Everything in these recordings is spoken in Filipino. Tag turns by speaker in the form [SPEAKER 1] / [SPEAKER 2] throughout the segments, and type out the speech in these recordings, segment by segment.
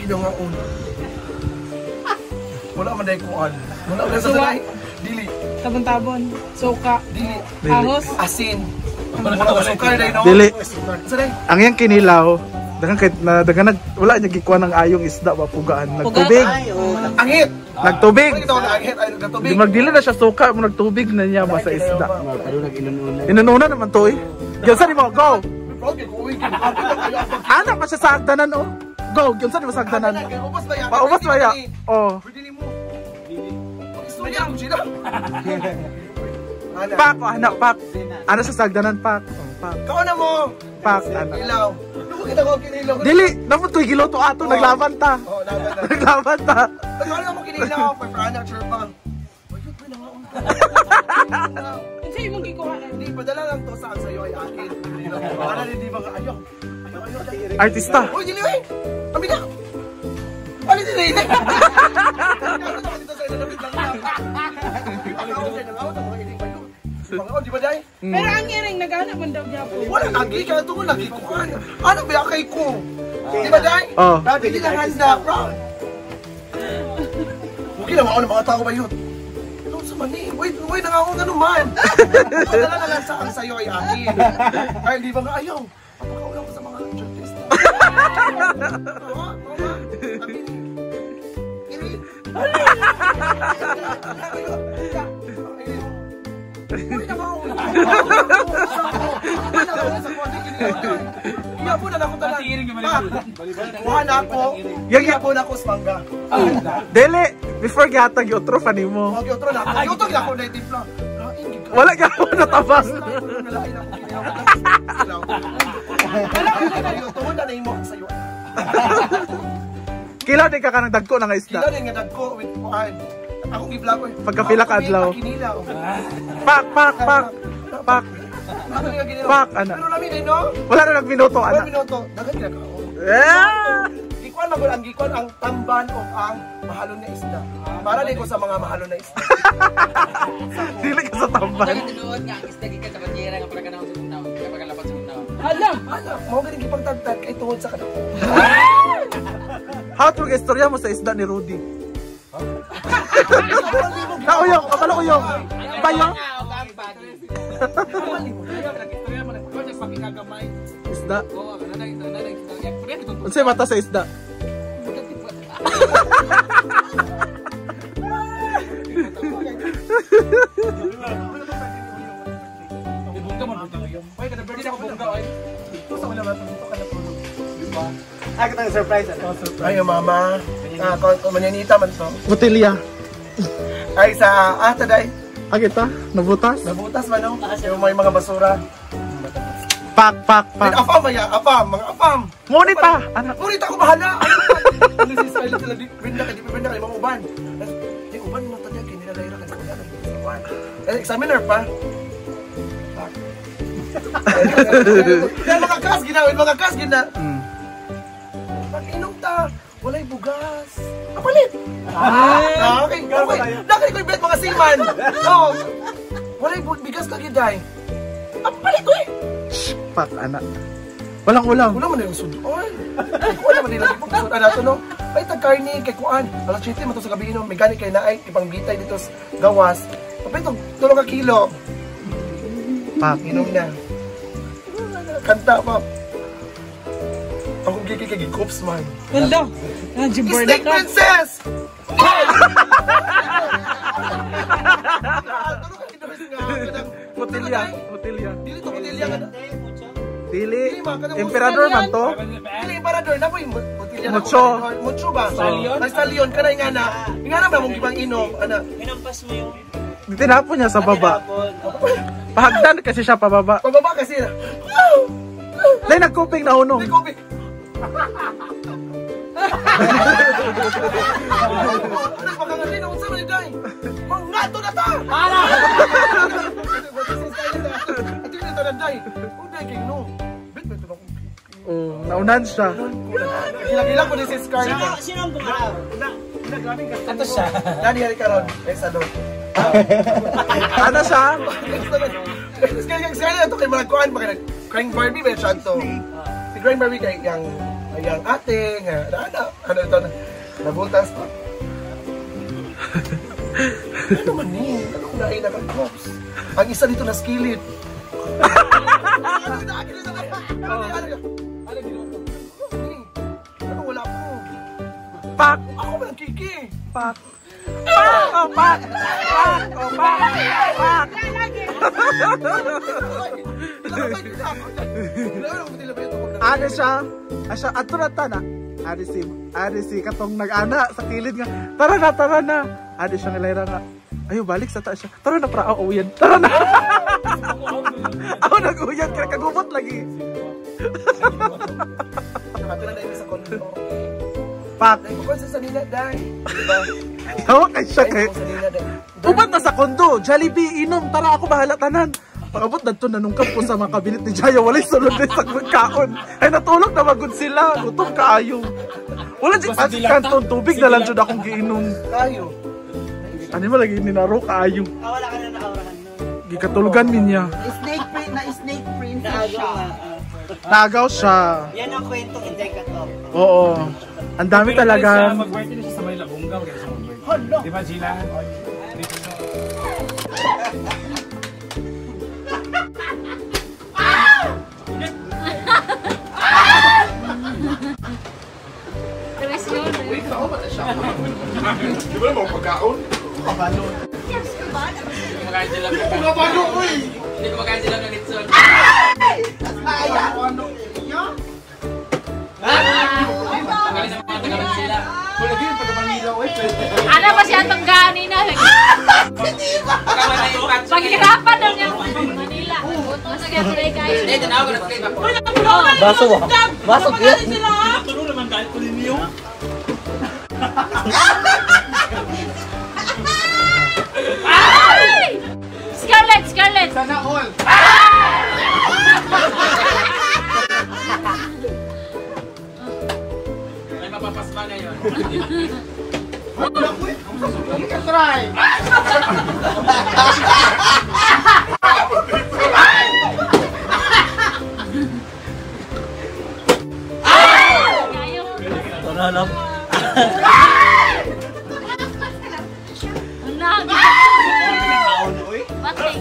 [SPEAKER 1] kinangaon. Wala man dahil kuhan. Wala man sa sanay. Dili.
[SPEAKER 2] Tabon-tabon. Suka.
[SPEAKER 1] Dili.
[SPEAKER 2] Ahos.
[SPEAKER 1] Asin. Wala man sukar dahil no?
[SPEAKER 3] Dili.
[SPEAKER 1] Sanay.
[SPEAKER 3] Ang yung kinilaw, dagan wala niya gikuha ng ayong isda ba pugaan. Nagtubig.
[SPEAKER 1] Angit.
[SPEAKER 3] Nagtubig.
[SPEAKER 1] Angit ay nagtubig.
[SPEAKER 3] Di magdili na siya suka, mo nagtubig na niya ba sa isda. Inununa naman to eh. Yan saan mo, go! Anak pa siya sa hagdanan oh. Go, yan saan mo sa hagdanan? Paubos ba ya? Oh. Pak, anak, pak. Ano sa hagdanan, pak? Pak.
[SPEAKER 1] Kauna mo!
[SPEAKER 3] Pak, anak.
[SPEAKER 1] Ilaw. Kita ko kinilaw.
[SPEAKER 3] Dili, naman to'y giloto ato, naglaban ta.
[SPEAKER 1] Oo, laban ta.
[SPEAKER 3] Naglaban ta.
[SPEAKER 1] Kauna mo kinilaw, paprana, churpang. Wajud ko na nga.
[SPEAKER 2] Sa'yo mong gikuha.
[SPEAKER 1] Hindi, padala lang to sa sa'yo ay akin. Baka na hindi mga ayaw.
[SPEAKER 3] Artista.
[SPEAKER 1] Uy, dili eh! Kami na! Ano din eh? Di ba day?
[SPEAKER 2] Pero ang iring naghanap man daw niya po.
[SPEAKER 1] Wala lagi ka ito, lagi ko ka. Ano ba kay ko? Di ba day?
[SPEAKER 3] Oh.
[SPEAKER 1] Hindi lang handa, bro. Huwag na mga mga tao ba yun? Ano sa mani? Wait, nangakong ganun man. Padala na lang sa ang sayo ay akin. Ay, di ba nga ayaw? Papakaulang ko sa mga artista. Mama, sabi ni. Irin. Uy, nakaon. Iya po na ako talang. Kuhan ako. Iya po na ako sa mangga.
[SPEAKER 3] Dili, before gatag yotro pa ni mo.
[SPEAKER 1] Huwag yotro na ako. Yotro na ako na itipla.
[SPEAKER 3] Wala ka po natabas.
[SPEAKER 1] Yotro na na imo sa'yo.
[SPEAKER 3] Kilaw din ka ka ng dagko ng isda.
[SPEAKER 1] Kilaw din nga dagko with kuhan. Akong i-vlog ko.
[SPEAKER 3] Pagkapila ka adlaw. Pak. Pak, anak.
[SPEAKER 1] Pero namin eh, no?
[SPEAKER 3] Wala na nagminuto,
[SPEAKER 1] Wala
[SPEAKER 3] anak.
[SPEAKER 1] minuto. Dagat ka kao. Gikuan magul ang gikuan ang tamban o ang mahalon na isda. Para din ko sa mga mahalon na isda.
[SPEAKER 3] Dili ka sa tamban.
[SPEAKER 4] Tinuod nga ang isda gikan sa bandera nga para kanang sa munaw. Kaya pagkalapat sa munaw.
[SPEAKER 2] Alam!
[SPEAKER 1] Mo galing gipagtagtag kay tungod sa kanang.
[SPEAKER 3] How to istorya mo sa isda ni Rudy? Kauyong, kabalo uyong. Bayong? Isda. Unsay mata sa isda?
[SPEAKER 4] Ay, katang surprise ano?
[SPEAKER 1] Ay, mama. Manyanita man to.
[SPEAKER 3] Botilya.
[SPEAKER 1] Ay, sa taday.
[SPEAKER 3] Agita, nabutas.
[SPEAKER 1] Nabutas man no? Yung may mga basura.
[SPEAKER 3] Pak.
[SPEAKER 1] Afam maya, afam, mga afam.
[SPEAKER 3] Ngunit pa, anak.
[SPEAKER 1] Ngunit ako bahala. Ano si Skyler sila di benda kay mga uban. Di uban mo tanya kay nila layra kan sa uban. Examiner pa. Mga kas ginawin, mga kas gina. Pag-inom ta, walay bugas. Kapalit! Okay. Nakali ko ibet mga siman. Oh, walay bigas lagi, day. Kapalit ko eh.
[SPEAKER 3] Pak, anak. Walang ulam.
[SPEAKER 1] Wala man na yung sudon. Wala man nila yung sudon. Ano ito, no? Ay, tag-carne, kay Kuan. Alas 7, mato sa gabi, no? Mekanik kay naay, ipang bitay dito sa gawas. Kapag ito, 2 kilo.
[SPEAKER 3] Pak.
[SPEAKER 1] Inom na. Kanta pa. Ako gigigigikops man.
[SPEAKER 2] Ganda! Najibor na
[SPEAKER 1] Snake
[SPEAKER 2] ka!
[SPEAKER 1] Princess!
[SPEAKER 3] Botilya.
[SPEAKER 1] Dili to botilya ka na.
[SPEAKER 3] Dili. Emperador man to.
[SPEAKER 1] Dili emperador na po yung botilya na.
[SPEAKER 3] Mucho.
[SPEAKER 1] Mucho ba? May stallion ka na yung ana. Yung ana ba mong ibang inom? Ana.
[SPEAKER 4] Hinampas mo yung
[SPEAKER 3] Tinapon niya sa baba. Pahagdan kasi siya pababa.
[SPEAKER 1] Pababa kasi na.
[SPEAKER 3] Dahil nagkuping na unong.
[SPEAKER 1] May kopi. Ano pa ka nga unsa man day? Mangato na ta. Para. Ati na ta day. Uday kay no. Bet bet na ko.
[SPEAKER 3] Oh, naunan siya.
[SPEAKER 1] Gila-gila ko ni si Scarlett.
[SPEAKER 4] Sino ang bumaraw?
[SPEAKER 1] Nagraming ka. Ato siya. Nani hari karon? Ay sa loob.
[SPEAKER 3] Ano siya?
[SPEAKER 1] Scarlett to kay mga kuan mga Crying Barbie ba siya to. Si Crying Barbie kay yang Ayang ate nga, ano ito na, nabutas pa. Ano man eh, ano kung naay nag-gloves? Ang isa dito na skillet. Ano wala po?
[SPEAKER 3] Pak!
[SPEAKER 1] Ako ba nagkiki?
[SPEAKER 3] Pak! Pak! Oh, pak! Pak! Oh, pak! Pak! Ano siya? Asya, ato na ta na. Ari si katong nag-ana sa kilid nga. Tara na. Ari siya ngilayra nga. Ayo balik sa taas siya. Tara na pra, uyan. Tara na. Ako nag-uyan kaya kagubot lagi.
[SPEAKER 1] Ato na dahil sa kondo.
[SPEAKER 3] Pak.
[SPEAKER 1] Dahil ko sa sanina dahil. Diba?
[SPEAKER 3] Tawa kay siya kay.
[SPEAKER 1] Sanina dahil.
[SPEAKER 3] Ubat na sa kondo. Jollibee, inom. Tara ako bahala tanan. Pagabot na ito nanungkap ko sa mga kabinet ni Jaya. Walay sunod din sa kaon. Ay natulog na magod sila. Gutom kaayo. Wala dyan kantong tubig na lang dyan akong giinom.
[SPEAKER 1] Kayo.
[SPEAKER 3] Ano mo lagi ninaro kaayo.
[SPEAKER 5] Wala ka na naurahan nun.
[SPEAKER 3] Gikatulugan min niya.
[SPEAKER 5] Snake princess siya.
[SPEAKER 3] Nagaw siya.
[SPEAKER 5] Yan ang kwentong hindi ka to.
[SPEAKER 3] Oo. Ang dami talaga.
[SPEAKER 6] Mag-birthday na siya sa may Labungaw. Di ba, Gila? Dito sa...
[SPEAKER 1] Wait, ako ba na siya? Di ba naman pagkaon? Kabalo.
[SPEAKER 4] Hindi kumakain sila ng
[SPEAKER 1] Kabalo ko eh!
[SPEAKER 4] Hindi kumakain sila ng litson.
[SPEAKER 1] Kaya! Ano?
[SPEAKER 4] Magaling sa mga taga sila.
[SPEAKER 1] Kung lagi yung pagkamangilaw eh.
[SPEAKER 7] Ano ba siya itong gani na?
[SPEAKER 4] Pagkaman na yung patso.
[SPEAKER 7] Paghirapan daw niya. Manila. Masa kaya tuloy kayo.
[SPEAKER 4] Hindi, tanaw ko na play back.
[SPEAKER 5] Baso ba? Baso kaya?
[SPEAKER 6] Tulong naman dahil ko ninyo.
[SPEAKER 7] Scarlett!
[SPEAKER 1] Sana all!
[SPEAKER 4] May mapapasma na yun.
[SPEAKER 1] Hindi ka try!
[SPEAKER 7] Kayo.
[SPEAKER 5] Taralap.
[SPEAKER 7] Bating.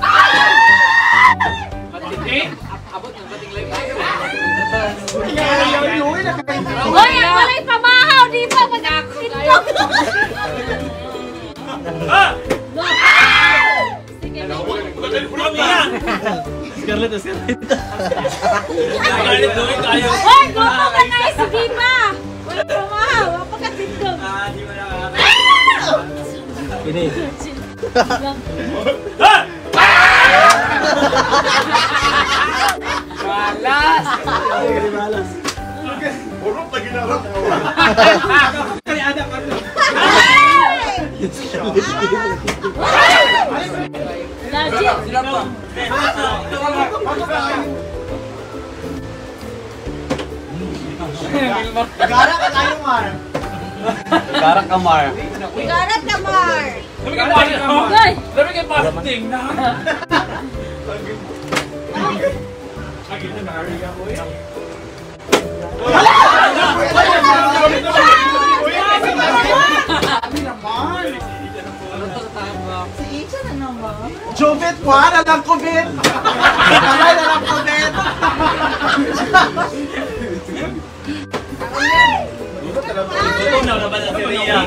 [SPEAKER 4] Bating? Abot ng bating lagi.
[SPEAKER 7] Hoy, ang walay pamahaw dito. Mag-itlog. Sige,
[SPEAKER 5] Scarlett.
[SPEAKER 7] hoy, gupo ka na. Sige pa. Walay pamahaw. Mapakatindog.
[SPEAKER 4] Di mo na
[SPEAKER 5] Ini.
[SPEAKER 4] Balas!
[SPEAKER 1] Urot lagi na lang.
[SPEAKER 4] Kaya ada ka to.
[SPEAKER 7] Legit.
[SPEAKER 4] Sila pa.
[SPEAKER 5] Gara ka tayo, Mar. Gara ka, Mar.
[SPEAKER 7] Garat ka, Mar.
[SPEAKER 4] Sabi ka pa.
[SPEAKER 7] Hoy.
[SPEAKER 4] Sabi ka fasting na.
[SPEAKER 6] Lagi na nakariga ko eh.
[SPEAKER 3] Jobet mo, nalang ko bet. Nalang ko bet.
[SPEAKER 5] Ito na naman ang teorya.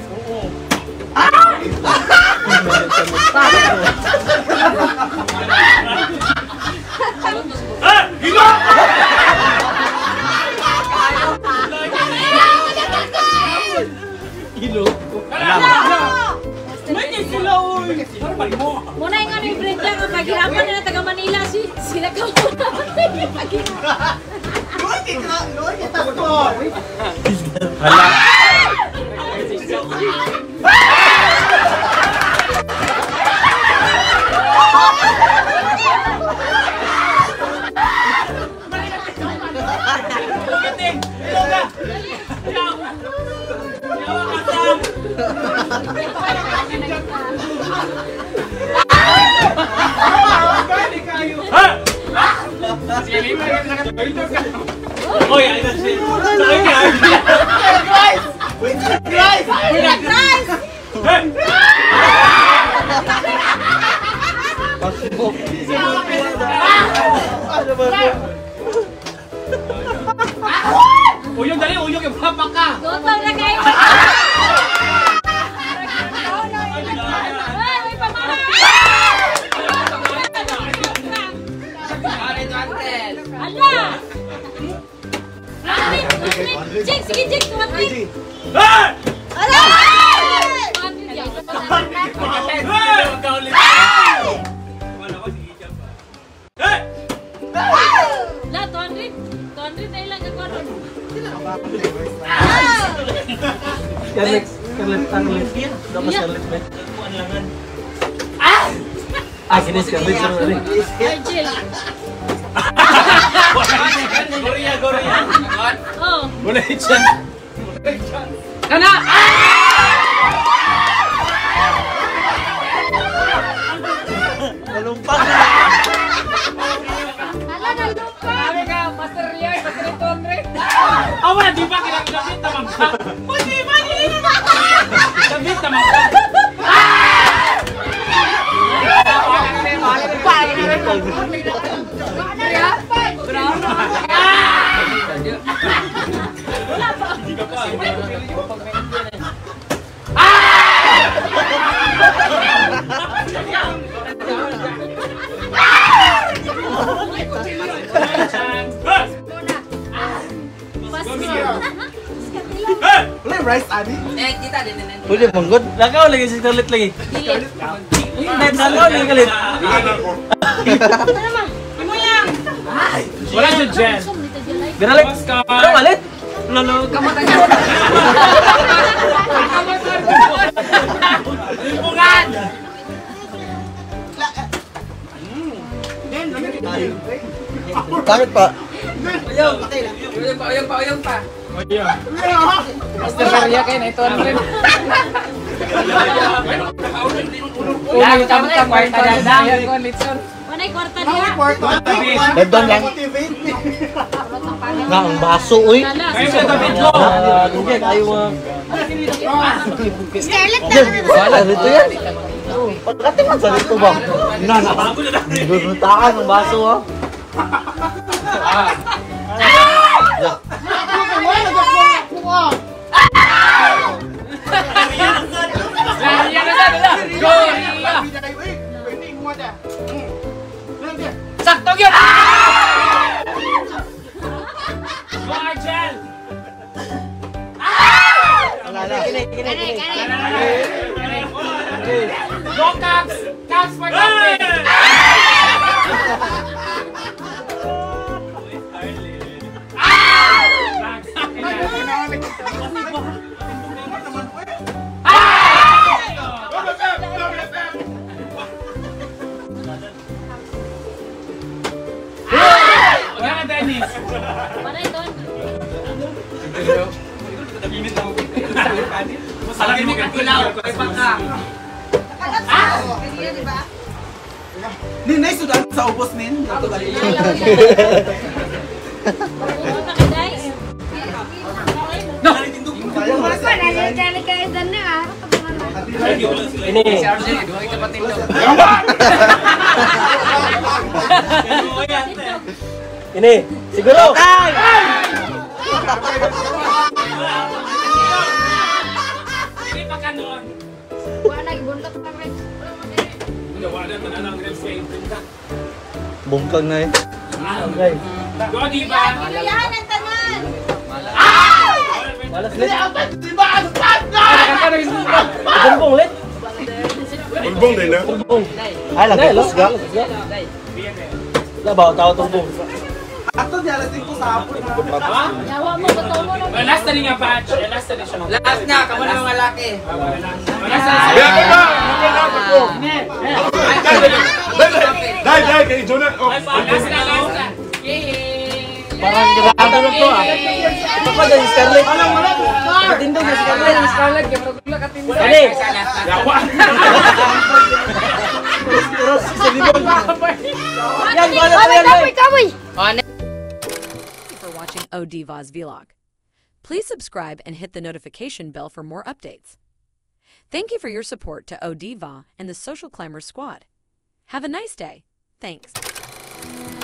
[SPEAKER 5] Hilo.
[SPEAKER 7] Muna yung ano yung break lang. Ang paghirapan nila taga Manila. Sila ka muna. Paghirapan.
[SPEAKER 6] Oy, ay na siya.
[SPEAKER 5] Guys!
[SPEAKER 6] Uyong dali, uyong yung papa ka.
[SPEAKER 7] Gutom na kayo. Ay, may pamana. Ala! Jig, sige, Jig, 200. Ala! 200 yan. La, 200. 200 na ilang ako ron.
[SPEAKER 3] Scarlett, Scarlett. Dapat Scarlett ba? Sini Scarlett sa rin.
[SPEAKER 7] Argel.
[SPEAKER 6] Goria.
[SPEAKER 7] Oh.
[SPEAKER 6] Wala siya.
[SPEAKER 2] Kana!
[SPEAKER 3] Malumpak na.
[SPEAKER 7] Ala, nalumpa.
[SPEAKER 2] Sabi ka, Master Rian, Master 200.
[SPEAKER 6] Awa, di ba kinagabit naman ka? Hindi ba? Gabit naman ka.
[SPEAKER 3] Wala yung rice, Adi?
[SPEAKER 4] Kita din.
[SPEAKER 3] Pwede manggod. Lagaw lagi si Scarlett lagi. Lagaw lagi kalit.
[SPEAKER 6] Wala siya dyan.
[SPEAKER 3] Ganalit. Ano malit? Lalo.
[SPEAKER 2] Kamatay niya.
[SPEAKER 6] Lipungan!
[SPEAKER 3] Bakit pa?
[SPEAKER 4] Uyong pa.
[SPEAKER 2] Master Rian kayo na 200.
[SPEAKER 4] Ulang ka kwarta na lang.
[SPEAKER 2] Ayan ko, Litson.
[SPEAKER 7] Wanay kwarta niya.
[SPEAKER 3] Dandon lang. Nga, ang baso, uy.
[SPEAKER 7] Lala.
[SPEAKER 6] Kayo sa David ko!
[SPEAKER 3] Hindi, tayo
[SPEAKER 7] Scarlett
[SPEAKER 3] Yes, wala dito yan. Pagkating man sa dito ba? Guruntaan ang baso, ha?
[SPEAKER 2] Sakto yun!
[SPEAKER 6] Go, Argel! Go, Caps! Caps for David! Wala ka, Dennis!
[SPEAKER 7] Wanay doon.
[SPEAKER 6] Salagin mo ka ilaw! Kaya pa ka!
[SPEAKER 3] Nin, naisudan sa ubos, Nin.
[SPEAKER 7] Pumunta ka, guys.
[SPEAKER 4] Si Argel, dua kita patin daw.
[SPEAKER 3] Ini, siguro.
[SPEAKER 6] Hindi pa ka noon! Wala na lang rin sa inyo.
[SPEAKER 3] Bungkag na eh. Okay.
[SPEAKER 6] Go, diba?
[SPEAKER 7] Yan ang tanan.
[SPEAKER 3] Malas lit. Bumbong lit.
[SPEAKER 1] Bulbong din na.
[SPEAKER 3] Bumbong. Ay, lagi. Let's go. Labaw, tao tumbong. Ato niya, lasing ko sa hapon.
[SPEAKER 7] Yawa mo, totoo mo na.
[SPEAKER 6] Last na rin nga batch. Last na rin siya.
[SPEAKER 4] Last na, kamo na mga laki.
[SPEAKER 6] Last na
[SPEAKER 1] Dai, kay Jonah.
[SPEAKER 6] Last na.
[SPEAKER 3] Parang gabata na to ah. Ito pa dyan, Scarlett. Matindog na Scarlett.
[SPEAKER 2] Scarlett, kaya wala ka tinda.
[SPEAKER 3] Kani.
[SPEAKER 6] Yawa.
[SPEAKER 3] Pero sa libon. Yan, bala pa yan.
[SPEAKER 7] Kamoy!
[SPEAKER 4] On. For watching
[SPEAKER 8] Odiva's vlog. Please subscribe and hit the notification bell for more updates. Thank you for your support to Odiva and the Social Climbers Squad. Have a nice day. Thanks.